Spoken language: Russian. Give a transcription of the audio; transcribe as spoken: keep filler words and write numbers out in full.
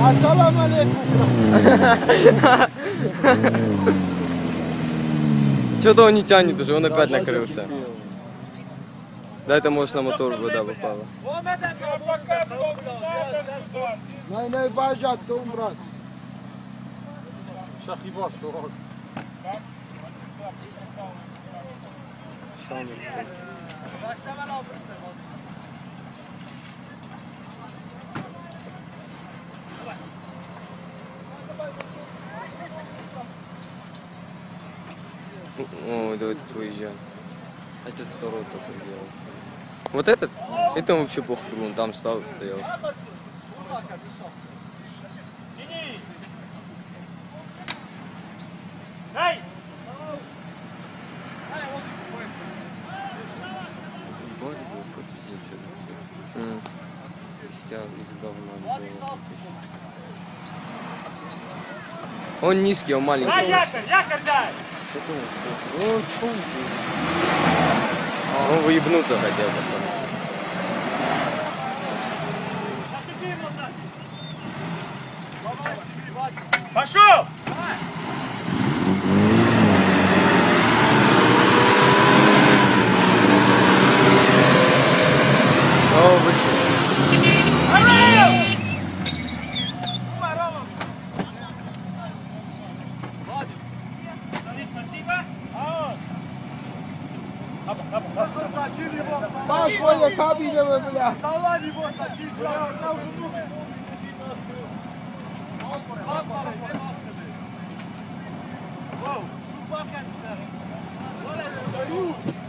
Ассаламу алейкум. Что-то он не тянет уже, он опять накрылся. Да, это может на мотор вода попала. Не, не бажат, дом, брат. Шахибаш, дурак. О, да, этот выезжал. Этот второй только делал. Вот этот? Это он вообще похуй, он там стал, стоял. Из говна. Он низкий, он маленький. Дай якорь, якорь дай! Ну, чё он выебнуться хотел. Пошел! О, вышел. Baş boya kabine mi bile? Salla bir boşa, bir çağır. Wow.